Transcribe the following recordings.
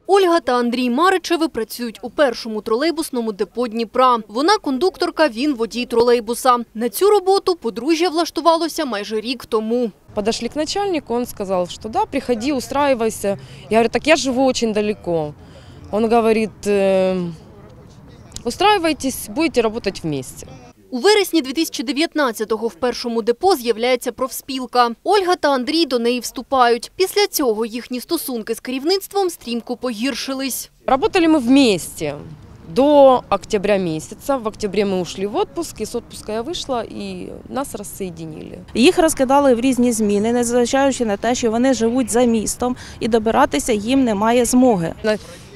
Ольга та Андрій Маричеви працюють у першому тролейбусному депо Дніпра. Вона кондукторка, він водій тролейбуса. На цю роботу подружжя влаштувалося майже рік тому. Подошли к начальнику, он сказал, что да, приходи, устраивайся. Я говорю, так я живу очень далеко. Он говорит, устраивайтесь, будете работать вместе. У вересні 2019-го в першому депо з'являється профспілка. Ольга та Андрій до неї вступають. Після цього їхні стосунки з керівництвом стрімко погіршились. Работали мы вместе до октября месяца. В октябре мы ушли в отпуск, и с отпуска я вийшла, і нас розсоєдинили. Їх розкидали в різні зміни, незважаючи на те, що вони живуть за містом, і добиратися їм немає змоги. На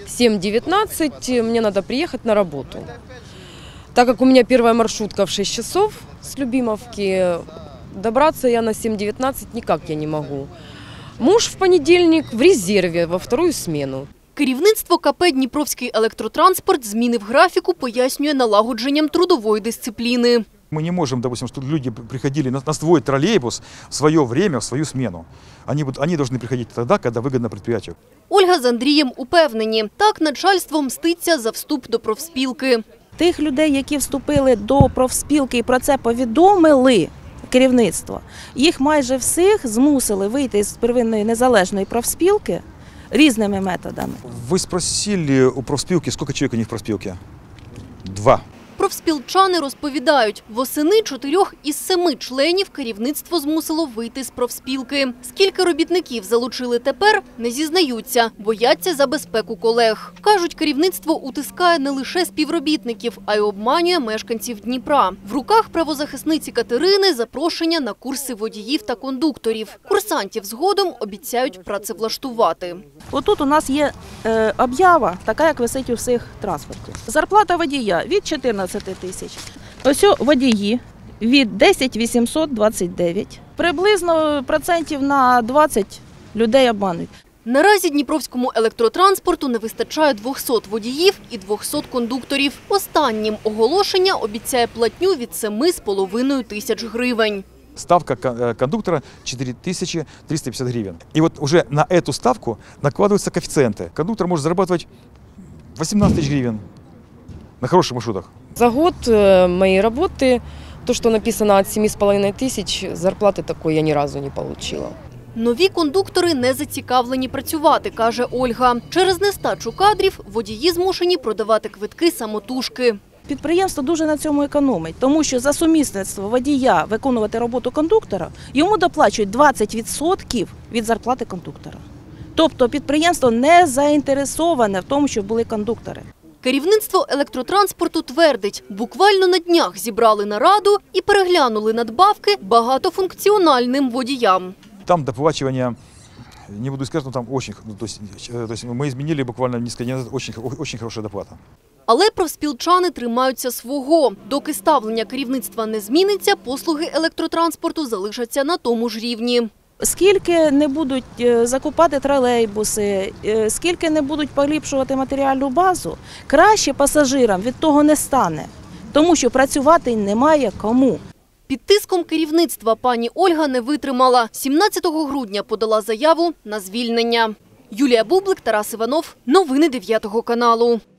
7:19 мне надо приехать на работу. Так как у меня первая маршрутка в 6 часов с Любимовки, добраться я на 7:19 никак я не могу. Муж в понедельник в резерве во вторую смену. Керівництво КП «Дніпровський електротранспорт» зміни в графіку пояснює налагодженням трудової дисципліни. Мы не можем, допустим, чтобы люди приходили на свой троллейбус в свое время, в свою смену. Они должны приходить тогда, когда выгодно предприятию. Ольга з Андрієм упевнені, так начальство мститься за вступ до профспілки. Тих людей, які вступили до профспілки і про це повідомили керівництво, їх майже всіх змусили вийти з первинної незалежної профспілки різними методами. Вы спросили у профспилки, сколько человек у них в профспилке? 2. Профспілчани розповідають, восени 4 із 7 членів керівництво змусило вийти з профспілки. Скільки робітників залучили тепер, не зізнаються, бояться за безпеку колег. Кажуть, керівництво утискає не лише співробітників, а й обманює мешканців Дніпра. В руках правозахисниці Катерини запрошення на курси водіїв та кондукторів. Курсантів згодом обіцяють працевлаштувати. Отут у нас є об'ява, така як висить у всіх транспортів. Зарплата водія від 14 тисяч. Ось водії від 10 829. Приблизно процентів на 20 людей обмануть. Наразі Дніпровському електротранспорту не вистачає 200 водіїв і 200 кондукторів. Останнім оголошення обіцяє платню від 7,5 тисяч гривень. Ставка кондуктора 4350 гривен. И вот уже на эту ставку накладываются коэффициенты. Кондуктор может зарабатывать 18 тысяч гривен на хороших маршрутах. За год моей работы, то, что написано от 7,5 тысяч, зарплаты такой я ни разу не получила. Нові кондуктори не зацікавлені працювати, каже Ольга. Через нестачу кадрів водії змушені продавати квитки самотужки. Підприємство дуже на цьому економить, тому що за сумісництво водія виконувати роботу кондуктора йому доплачують 20% від зарплати кондуктора. Тобто підприємство не заінтересоване в тому, щоб були кондуктори. Керівництво електротранспорту твердить, буквально на днях зібрали нараду і переглянули надбавки багатофункціональним водіям. Там доплачивание, не буду сказать, но там очень, то есть мы изменили буквально несколько дней назад, очень хорошая доплата. Але профспілчани тримаються свого. Доки ставлення керівництва не зміниться, послуги електротранспорту залишаться на тому ж рівні. Скільки не будуть закупати тролейбуси, скільки не будуть поліпшувати матеріальну базу, краще пасажирам від того не стане, тому що працювати немає кому. Під тиском керівництва пані Ольга не витримала. 17 грудня подала заяву на звільнення. Юлія Бублик, Тарас Іванов. Новини 9 каналу.